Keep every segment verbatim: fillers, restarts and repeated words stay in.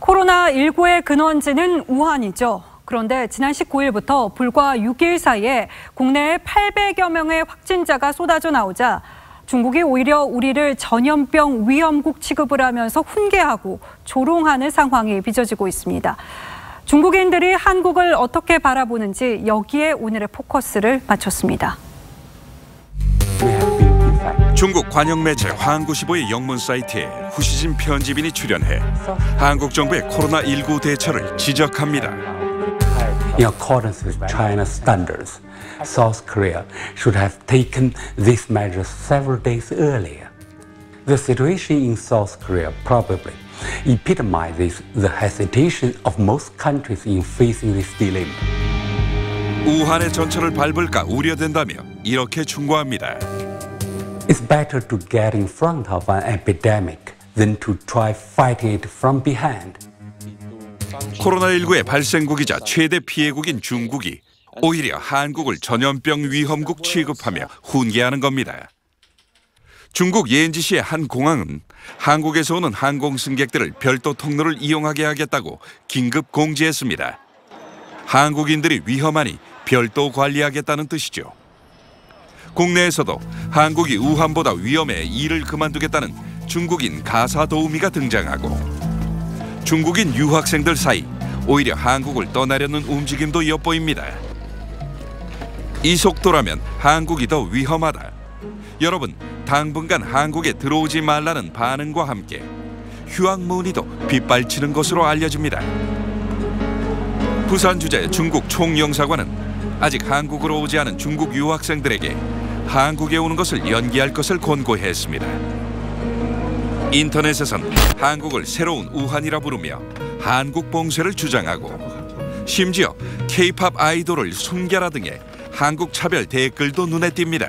코로나십구의 근원지는 우한이죠. 그런데 지난 십구일부터 불과 육 일 사이에 국내에 팔백여 명의 확진자가 쏟아져 나오자 중국이 오히려 우리를 전염병 위험국 취급을 하면서 훈계하고 조롱하는 상황이 빚어지고 있습니다. 중국인들이 한국을 어떻게 바라보는지 여기에 오늘의 포커스를 맞췄습니다. 중국 관영 매체 환구시보의 영문 사이트에 후시진 편집인이 출연해 한국 정부의 코로나십구 대처를 지적합니다. In accordance with China's standards, South Korea should have taken these measures several days earlier. The situation in South Korea probably epitomizes the hesitation of most countries in facing this dilemma. 우한의 전철을 밟을까 우려된다며 이렇게 충고합니다. It's better to get in front of an epidemic than to try fighting it from behind. 코로나십구의 발생국이자 최대 피해국인 중국이 오히려 한국을 전염병 위험국 취급하며 훈계하는 겁니다. 중국 옌지시의 한 공항은 한국에서 오는 항공 승객들을 별도 통로를 이용하게 하겠다고 긴급 공지했습니다. 한국인들이 위험하니 별도 관리하겠다는 뜻이죠. 국내에서도 한국이 우한보다 위험해 일을 그만두겠다는 중국인 가사 도우미가 등장하고 중국인 유학생들 사이 오히려 한국을 떠나려는 움직임도 엿보입니다. 이 속도라면 한국이 더 위험하다. 여러분, 당분간 한국에 들어오지 말라는 반응과 함께 휴학 문의도 빗발치는 것으로 알려집니다. 부산 주재 중국 총영사관은 아직 한국으로 오지 않은 중국 유학생들에게 한국에 오는 것을 연기할 것을 권고했습니다. 인터넷에선 한국을 새로운 우한이라 부르며 한국 봉쇄를 주장하고 심지어 케이팝 아이돌을 순결화 등의 한국 차별 댓글도 눈에 띕니다.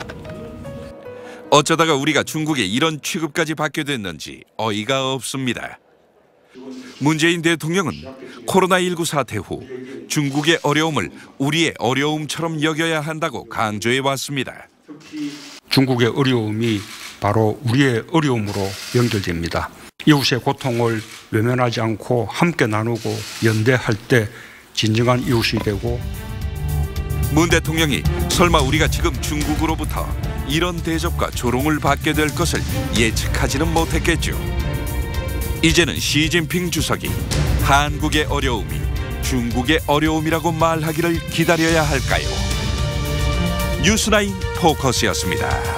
어쩌다가 우리가 중국에 이런 취급까지 받게 됐는지 어이가 없습니다. 문재인 대통령은 코로나십구 사태 후 중국의 어려움을 우리의 어려움처럼 여겨야 한다고 강조해 왔습니다. 중국의 어려움이 바로 우리의 어려움으로 연결됩니다. 이웃의 고통을 외면하지 않고 함께 나누고 연대할 때 진정한 이웃이 되고. 문 대통령이 설마 우리가 지금 중국으로부터 이런 대접과 조롱을 받게 될 것을 예측하지는 못했겠죠. 이제는 시진핑 주석이 한국의 어려움이 중국의 어려움이라고 말하기를 기다려야 할까요? 뉴스나인 포커스였습니다.